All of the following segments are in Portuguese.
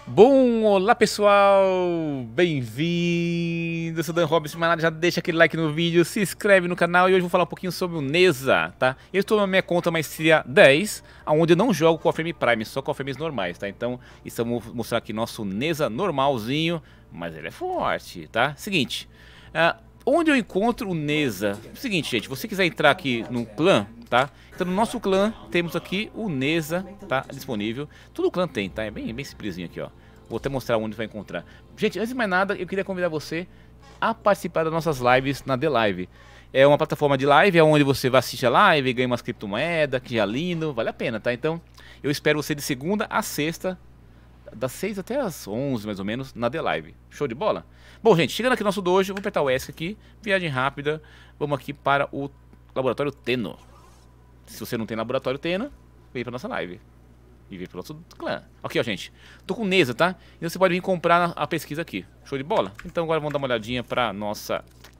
Bom, olá pessoal, bem-vindo, eu sou o Dan Robson, mas nada, já deixa aquele like no vídeo, se inscreve no canal e hoje eu vou falar um pouquinho sobre o Neza, tá? Eu estou na minha conta Maestria 10, onde eu não jogo com a Frame Prime, só com a frames normais, tá? Então, estamos mostrando aqui nosso Neza normalzinho, mas ele é forte, tá? Seguinte, onde eu encontro o Neza? Seguinte, gente, se você quiser entrar aqui no clã, tá? Então no nosso clã temos aqui o Neza, tá? Disponível. Todo clã tem, tá? É bem simplesinho aqui, ó. Vou até mostrar onde vai encontrar. Gente, antes de mais nada, eu queria convidar você a participar das nossas lives na The Live. É uma plataforma de live, onde você vai assistir a live, ganha umas criptomoedas, que é lindo, vale a pena, tá? Então, eu espero você de segunda a sexta, das 6 até as 11, mais ou menos, na The Live. Show de bola? Bom, gente, chegando aqui no nosso dojo, vou apertar o ESC aqui, viagem rápida, vamos aqui para o Laboratório Tenno. Se você não tem Laboratório Tenno, vem pra nossa live. E vem pro nosso clã. Ok, ó, gente. Tô com Neza, tá? Então você pode vir comprar a pesquisa aqui. Show de bola? Então agora vamos dar uma olhadinha pra nossa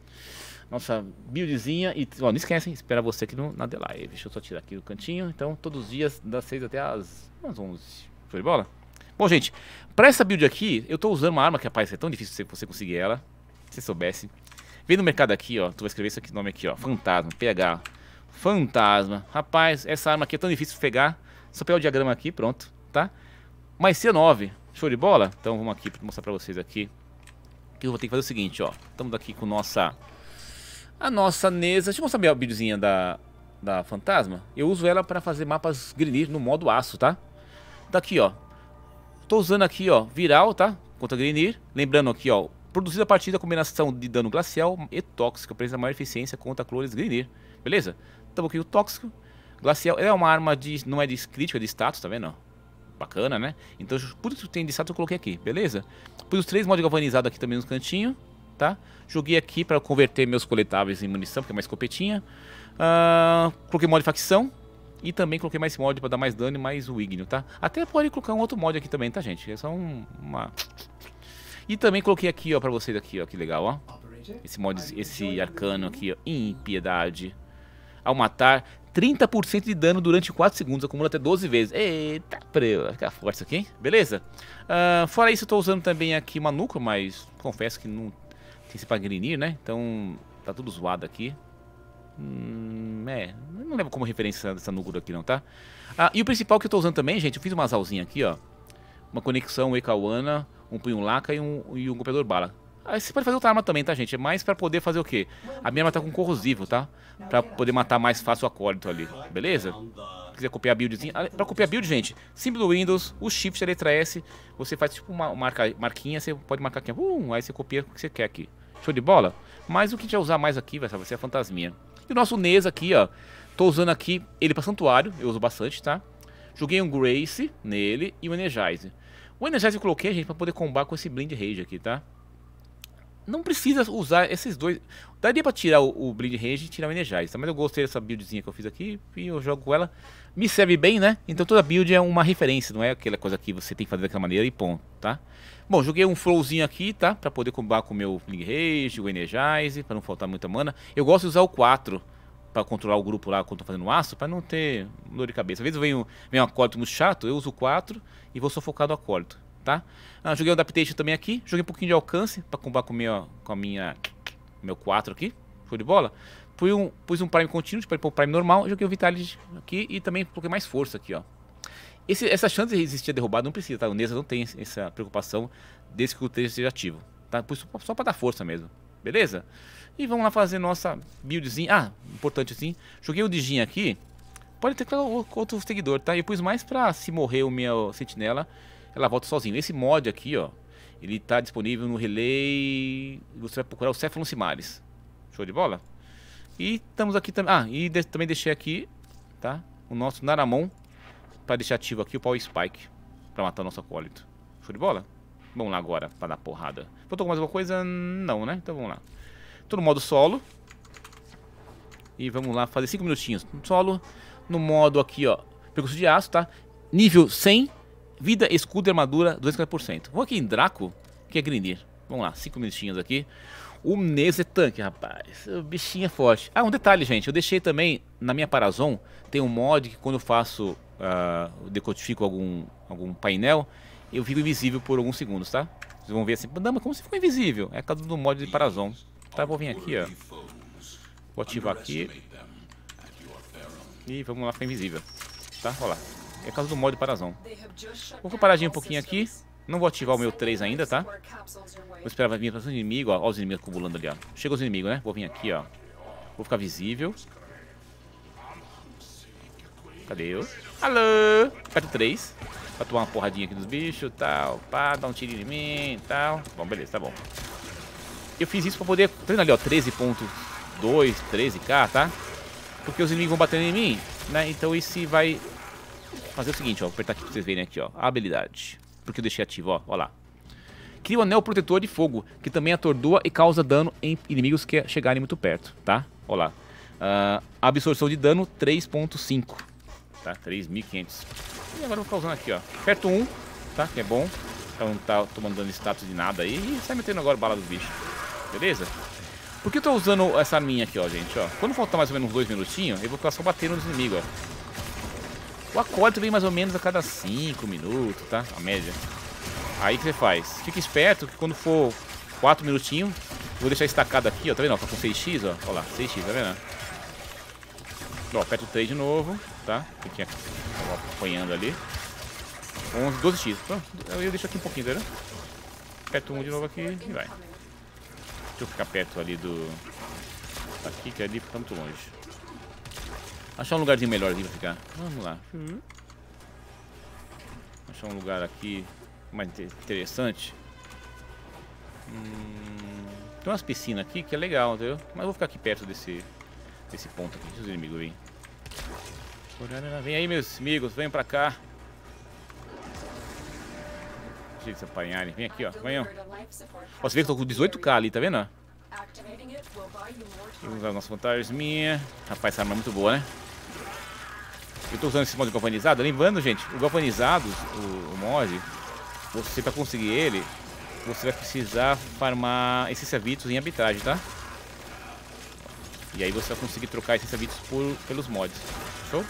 buildzinha. E, ó, não esquecem, espera você aqui na The Live. Deixa eu só tirar aqui o cantinho. Então, todos os dias, das 6 até as 11. Show de bola? Bom, gente, pra essa build aqui, eu tô usando uma arma que, rapaz, é tão difícil você conseguir ela. Se você soubesse. Vem no mercado aqui, ó. Tu vai escrever esse aqui, nome aqui, ó. Fantasma, PH. Fantasma. Rapaz, essa arma aqui é tão difícil de pegar. Só pegar o diagrama aqui, pronto, tá? Maestria 9, show de bola? Então vamos aqui pra mostrar pra vocês aqui. Que eu vou ter que fazer o seguinte, ó. Estamos aqui com a nossa Neza. Deixa eu mostrar a buildzinha da Fantasma. Eu uso ela pra fazer mapas Grineer no modo aço, tá? Tá aqui, ó. Tô usando aqui, ó, viral, tá? Contra Grineer. Lembrando aqui, ó. Produzida a partir da combinação de dano glacial e tóxico, apresenta maior eficiência contra clones Grineer. Beleza? Então aqui o tóxico. Glacial é uma arma de. Não é de crítica, é de status, tá vendo? Bacana, né? Então, por isso que tem de status eu coloquei aqui, beleza? Pus os 3 mods galvanizados aqui também no cantinho, tá? Joguei aqui pra converter meus coletáveis em munição, porque é mais escopetinha. Coloquei mod facção. E também coloquei mais mod pra dar mais dano e mais o ígneo, tá? Até pode colocar um outro mod aqui também, tá, gente? É só uma. E também coloquei aqui, ó, pra vocês aqui, ó, que legal, ó. Esse mod, esse arcano aqui, ó, impiedade. Ao matar 30% de dano durante 4 segundos, acumula até 12 vezes. Eita, prela, fica forte isso aqui, hein? Beleza? Fora isso, eu tô usando também aqui uma núcleo, mas confesso que não tem esse pra Grineer, né? Então, tá tudo zoado aqui. Não levo como referência essa núcleo aqui não, tá? E o principal que eu tô usando também, gente, eu fiz uma alzinha aqui, ó. Uma conexão Ekawana, um punho laca e um golpeador bala. Aí você pode fazer outra arma também, tá, gente? É mais pra poder fazer o quê? A minha arma tá com corrosivo, tá? Pra poder matar mais fácil o acólito ali, beleza? Se quiser copiar a buildzinha. Pra copiar a build, gente, simples Windows, o Shift, a letra S, você faz tipo uma marquinha, você pode marcar aqui, aí você copia o que você quer aqui. Show de bola? Mas o que a gente vai usar mais aqui vai ser a fantasminha. E o nosso Neza aqui, ó, tô usando aqui ele pra santuário, eu uso bastante, tá? Joguei um Grace nele e um Energize. O Energize eu coloquei, gente, pra poder combar com esse Blind Rage aqui, tá? Não precisa usar esses dois. Daria pra tirar o Bleed Rage e tirar o Energize, tá? Mas eu gostei dessa buildzinha que eu fiz aqui e eu jogo com ela. Me serve bem, né? Então toda build é uma referência, não é aquela coisa que você tem que fazer daquela maneira e ponto, tá? Bom, joguei um flowzinho aqui, tá? Pra poder combar com o meu Bleed Rage, o Energize, pra não faltar muita mana. Eu gosto de usar o 4 pra controlar o grupo lá quando tô fazendo aço, pra não ter dor de cabeça. Às vezes vem um acólito muito chato, eu uso o 4 e vou só focar no acólito. Tá? Joguei o Adaptation também aqui. Joguei um pouquinho de alcance pra combar com meu 4 aqui. Show de bola. Pus um Prime Continuous para pôr o Prime normal. Joguei o Vitality aqui e também coloquei mais força aqui, ó. Essa chance de resistir a derrubada não precisa, tá? O Neza não tem essa preocupação desde que o texto esteja ativo. Tá? Pus só pra dar força mesmo. Beleza? E vamos lá fazer nossa buildzinha. Importante assim. Joguei o Dijin aqui. Pode ter outro seguidor, tá? Eu pus mais pra se morrer o meu sentinela, ela volta sozinho. Esse mod aqui, ó, ele tá disponível no Relay. Você vai procurar o Cephalon Simaris. Show de bola? E estamos aqui também. Também deixei aqui, tá? O nosso Naramon, para deixar ativo aqui o Power Spike, para matar o nosso acólito. Show de bola? Vamos lá agora, para dar porrada. Faltou mais alguma coisa? Não, né? Então vamos lá. Tô no modo solo. E vamos lá fazer 5 minutinhos. Solo, no modo aqui, ó, percurso de aço, tá? Nível 100. Vida, escudo e armadura 250%. Vou aqui em Draco, que é Grineer. Vamos lá, 5 minutinhos aqui. O Neza é tanque, rapaz. O bichinho é forte. Um detalhe, gente. Eu deixei também na minha Parazon. Tem um mod que quando eu faço, decodifico algum painel, eu fico invisível por alguns segundos, tá? Vocês vão ver assim, não, mas como você ficou invisível? É a causa do mod de Parazon. Tá, vou vir aqui, ó. Vou ativar aqui. E vamos lá ficar invisível. Tá, olha lá. É a causa do mod de Parazon. Vou paradinho um pouquinho aqui. Não vou ativar o meu 3 ainda, tá? Vou esperar vir para os inimigos, ó. Olha os inimigos acumulando ali, ó. Chega os inimigos, né? Vou vir aqui, ó. Vou ficar visível. Cadê eu? Alô! Aperto 3. Pra tomar uma porradinha aqui dos bichos, tal. Pá, dar um tiro em mim e tal. Bom, beleza, tá bom. Eu fiz isso pra poder... Tá vendo ali, ó? 13.2, 13k, tá? Porque os inimigos vão batendo em mim, né? Então isso vai fazer o seguinte, ó. Vou apertar aqui pra vocês verem aqui, ó. A habilidade. Porque eu deixei ativo, ó. Ó lá. Cria um anel protetor de fogo, que também atordoa e causa dano em inimigos que chegarem muito perto, tá? Ó lá. Absorção de dano 3.5. Tá? 3.500. E agora eu vou ficar usando aqui, ó. Aperto 1, tá? Que é bom. Então não tá tomando dano de status de nada aí. E sai metendo agora bala dos bichos. Beleza? Por que eu tô usando essa minha aqui, ó, gente? Ó, quando faltar mais ou menos uns 2 minutinhos, eu vou ficar só batendo nos inimigos, ó. O acólito vem mais ou menos a cada 5 minutos, tá? A média. Aí o que você faz? Fica esperto que quando for 4 minutinhos, vou deixar estacado aqui, ó. Tá vendo? Ó, tá com 6x, ó. Ó lá, 6x, tá vendo? Ó, aperto 3 de novo, tá? Que tinha apanhando ali. 11, 12x. Pronto, eu deixo aqui um pouquinho, tá vendo? Aperto 1 de novo aqui e vai. Deixa eu ficar perto ali do... Aqui, que ali fica muito longe. Achar um lugarzinho melhor aqui pra ficar. Vamos lá. Achar um lugar aqui mais interessante. Tem umas piscinas aqui que é legal, entendeu? Mas eu vou ficar aqui perto desse ponto aqui. Deixa os inimigos virem. Vem aí, meus amigos. Venham pra cá. Deixa eles apanharem. Vem aqui, ó. Venham. Ó, você vê que eu tô com 18k ali, tá vendo? Vamos usar a nossa vantagem minha. Rapaz, essa arma é muito boa, né? Eu tô usando esse mod galvanizado. Lembrando, gente, o galvanizado, o mod, você pra conseguir ele, você vai precisar farmar esses Vitos em arbitragem, tá? E aí você vai conseguir trocar esses Vitos pelos mods. Show?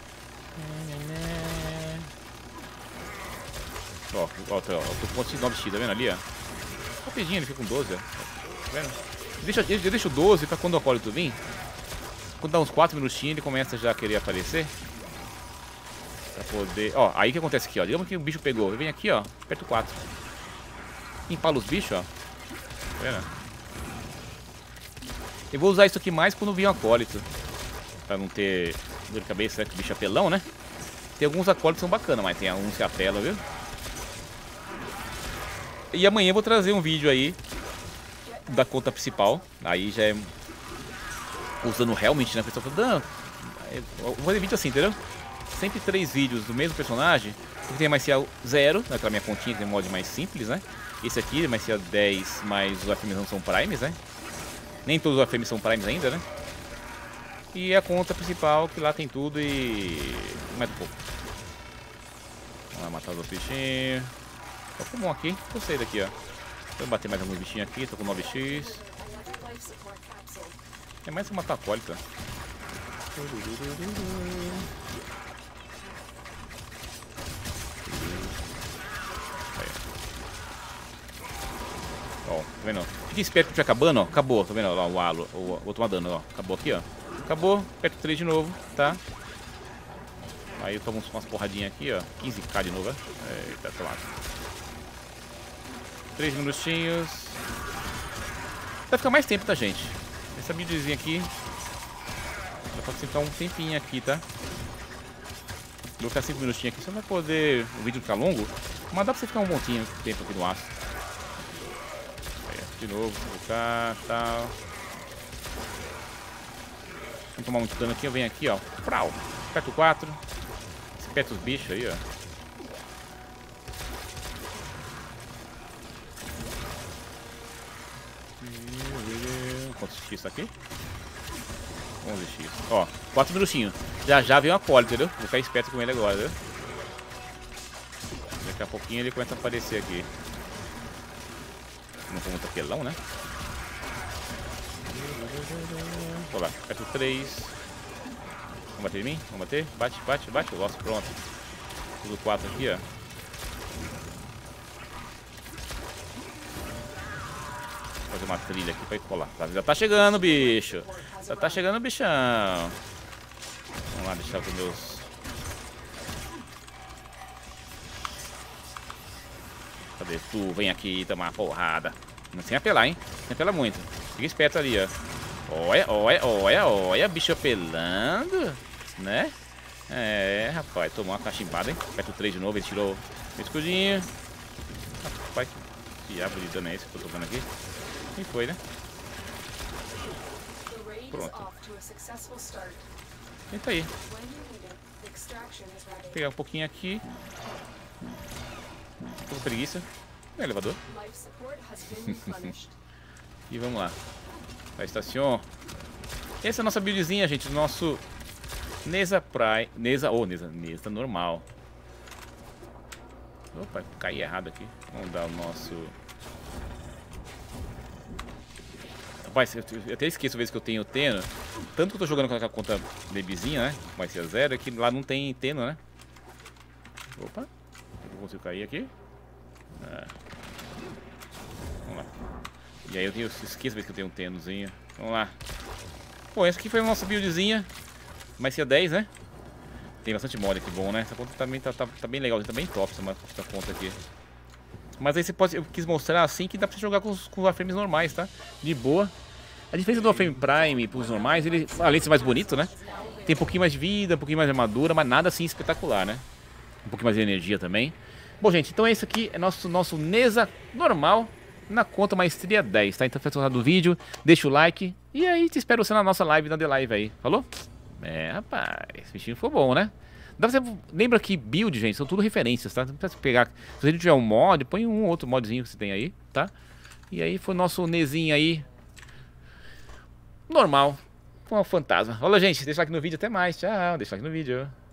Ó, eu tô com 9x, tá vendo ali, ó? Rapidinho, ele fica com 12, ó. Tá vendo? Eu deixo 12 pra quando o acólito vir. Quando dá uns 4 minutinhos, ele começa já a querer aparecer. Pra poder... Ó, aí o que acontece aqui, ó. Digamos que o bicho pegou. Eu venho aqui, ó. Aperto 4. Empala os bichos, ó. Tá vendo? Eu vou usar isso aqui mais quando vir um acólito. Pra não ter dor de cabeça, né? Que o bicho é apelão, né? Tem alguns acólitos que são bacanas, mas tem alguns que apelam, viu? E amanhã eu vou trazer um vídeo aí da conta principal. Aí já é usando Helmet, né? A pessoa fala, não, eu vou fazer vídeo assim, entendeu? Sempre 3 vídeos do mesmo personagem. Porque tem MyCL 0, naquela minha continha que tem um mod mais simples, né? Esse aqui é MyCL 10, mas os AFMs não são primes, né? Nem todos os AFMs são primes ainda, né? E a conta principal, que lá tem tudo e... mais um pouco. Vamos lá matar os outros bichinhos. Ficou bom aqui, gostei daqui, ó. Vou bater mais alguns bichinhos aqui, tô com 9x. É mais que matar a acólita. Ó, tá vendo? Fica esperto que estiver acabando, ó. Acabou, tá vendo? Ó, o halo, vou tomar dano, ó. Acabou aqui, ó. Acabou, aperto 3 de novo, tá? Aí eu tomo umas porradinhas aqui, ó. 15k de novo, ó. Eita, tomado. 3 minutinhos. Vai ficar mais tempo, tá, gente? Essa videozinha aqui vai pra ficar um tempinho aqui, tá? Vou ficar 5 minutinhos aqui, você não vai poder o vídeo ficar longo, mas dá pra você ficar um bom tempo aqui no aço. Aí, de novo, colocar, tal. Não tomar muito dano aqui, eu venho aqui, ó. Prau. Aperto 4. Espeta os bichos aí, ó. Quantos X tá aqui? 11x. Ó, 4 minutinhos. Já veio uma acólito, entendeu? Vou ficar esperto com ele agora, viu? Daqui a pouquinho ele começa a aparecer aqui. Não foi muito apelão, né? Vou lá, aperto 3. Vamos bater em mim? Vamos bater? Bate, bate, bate. Nossa, pronto. Tudo 4 aqui, ó. fazer uma trilha aqui pra ir colar. Já tá chegando, bicho. Já tá chegando, bichão. Vamos lá, deixar os meus... Cadê tu? Vem aqui tomar uma porrada. Sem apelar, hein? Sem apelar muito. Fica esperto ali, ó. Olha, bicho apelando, né? É, rapaz, tomou uma cachimbada, hein? Aperta o 3 de novo, ele tirou o escudinho. Rapaz, que diabo de dano é esse que eu tô tomando aqui? Quem foi, né? Pronto. Eita aí. Vou pegar um pouquinho aqui. Tô com preguiça. É elevador. E vamos lá. A estação. Essa é a nossa buildzinha, gente. Nosso Neza Prime. Neza normal. Opa, caí errado aqui. Vamos dar o nosso. Rapaz, eu até esqueço a vez que eu tenho Teno. Tanto que eu tô jogando com a conta babyzinha, né? Vai ser 0, é que lá não tem Teno, né? Opa, eu consigo cair aqui. Vamos lá. E aí eu esqueço a vez que eu tenho um Tenozinho. Vamos lá. Bom, essa aqui foi a nossa buildzinha. Vai ser 10, né? Tem bastante mod aqui bom, né? Essa conta também tá bem legal, tá bem top essa conta aqui. Mas aí você pode, eu quis mostrar assim que dá pra você jogar com os Warframes normais, tá? De boa. A diferença do Warframe Prime pros normais, ele, além de ser mais bonito, né? Tem um pouquinho mais de vida, um pouquinho mais de armadura, mas nada assim espetacular, né? Um pouquinho mais de energia também. Bom, gente, então esse aqui é nosso Neza normal na conta Maestria 10, tá? Então, se você gostar do vídeo, deixa o like e aí te espero você na nossa live, na The Live aí. Falou? É, rapaz, esse bichinho foi bom, né? Lembra que build, gente, são tudo referências, tá? Não precisa pegar. Se você tiver um mod, põe um outro modzinho que você tem aí, tá? E aí foi o nosso Nezinho aí. Normal. Com um fantasma. Olha, gente, deixa like no vídeo. Até mais. Tchau. Deixa like no vídeo.